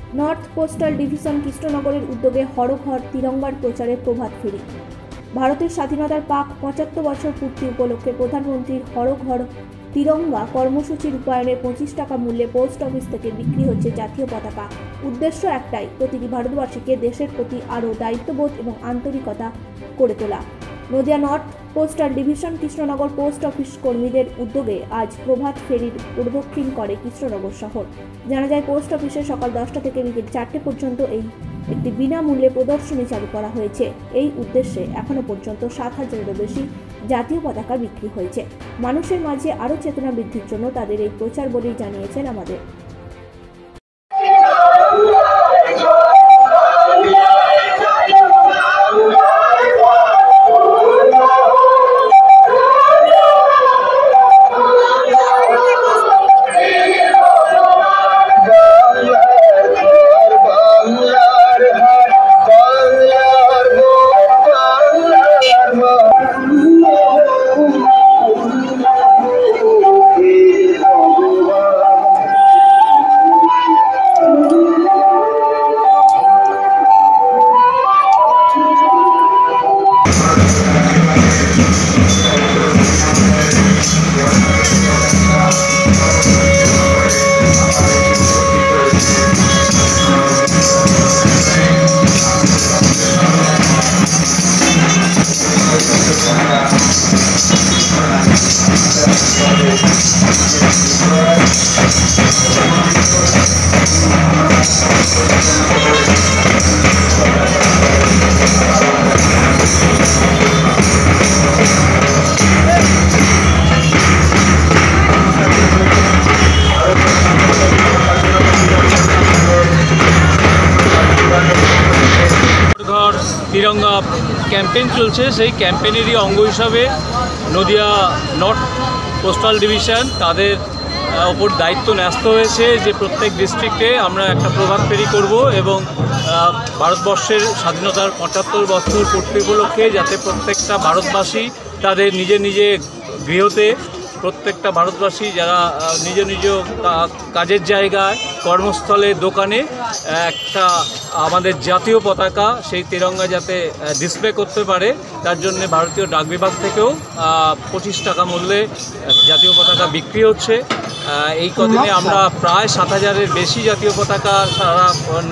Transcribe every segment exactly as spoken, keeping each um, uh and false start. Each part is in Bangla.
নর্থ পোস্টাল ডিভিশন কৃষ্ণনগরের উদ্যোগে হরঘর তিরঙ্গার প্রচারে প্রভাত ফেরি। ভারতের স্বাধীনতার পাক পঁচাত্তর বছর পূর্তি উপলক্ষে প্রধানমন্ত্রীর হরঘর তিরঙ্গা কর্মসূচি রূপায়ণে পঁচিশ টাকা মূল্যে পোস্ট অফিস থেকে বিক্রি হচ্ছে জাতীয় পতাকা। উদ্দেশ্য একটাই, প্রতিটি ভারতবাসীকে দেশের প্রতি আরও দায়িত্ববোধ এবং আন্তরিকতা করে তোলা। Nadia north postal division Krishnanagar post office কর্মীদের উদ্যোগে আজ প্রভাত ফেরির প্রদক্ষিণ করে কৃষ্ণনগর শহর। জানা যায়, পোস্ট অফিসে সকাল দশটা থেকে বিকেল চারটে পর্যন্ত এই একটি বিনামূল্যে প্রদর্শনী চালু করা হয়েছে। এই উদ্দেশ্যে এখনো পর্যন্ত সাত হাজারেরও বেশি জাতীয় পতাকা বিক্রি হয়েছে। মানুষের মাঝে আরও চেতনা বৃদ্ধির জন্য তাদের এই প্রচার বলেই জানিয়েছেন আমাদের। তিরঙ্গা ক্যাম্পেইন চলছে, সেই ক্যাম্পেইনেরই অঙ্গ হিসাবে নদিয়া নর্থ পোস্টাল ডিভিশন তাদের ওপর দায়িত্ব ন্যস্ত হয়েছে যে প্রত্যেক ডিস্ট্রিক্টে আমরা একটা প্রভাত ফেরি করব এবং ভারতবর্ষের স্বাধীনতার পঁচাত্তর বছর পূর্তি উপলক্ষে যাতে প্রত্যেকটা ভারতবাসী তাদের নিজে নিজে গৃহতে, প্রত্যেকটা ভারতবাসী যারা নিজ নিজ কাজের জায়গায়, কর্মস্থলে, দোকানে একটা আমাদের জাতীয় পতাকা, সেই তিরঙ্গা যাতে ডিসপ্লে করতে পারে, তার জন্য ভারতীয় ডাক বিভাগ থেকেও পঁচিশ টাকা মূল্যে জাতীয় পতাকা বিক্রি হচ্ছে। এই কদিনে আমরা প্রায় সাত হাজারের বেশি জাতীয় পতাকা সারা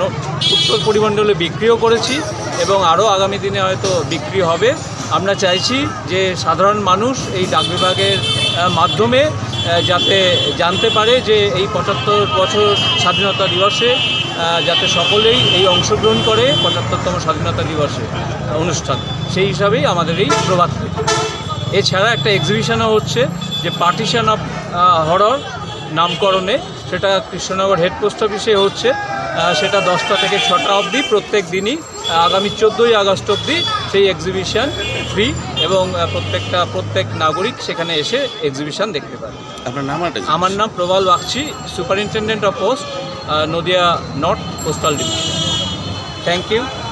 উত্তর পরিমণ্ডলে বিক্রিও করেছি এবং আরও আগামী দিনে হয়তো বিক্রি হবে। আমরা চাইছি যে সাধারণ মানুষ এই ডাক বিভাগের মাধ্যমে যাতে জানতে পারে যে এই পঁচাত্তর বছর স্বাধীনতা দিবসে যাতে সকলেই এই অংশগ্রহণ করে পঁচাত্তরতম স্বাধীনতা দিবসে অনুষ্ঠান, সেই হিসাবেই আমাদের এই প্রভাত ফেরি। এছাড়া একটা এক্সিবিশনও হচ্ছে যে পার্টিশন অফ হরর নামকরণে, সেটা কৃষ্ণনগর হেড পোস্ট অফিসে হচ্ছে। সেটা দশটা থেকে ছটা অবধি প্রত্যেক দিনই আগামী চোদ্দোই আগস্ট অবধি সেই এক্সিবিশন ফ্রি এবং প্রত্যেকটা প্রত্যেক নাগরিক সেখানে এসে এক্সিবিশন দেখতে পারে। আপনার নাম? আমার নাম Prabal Bagchi, superintendent of post, Nadia north postal division. Thank you.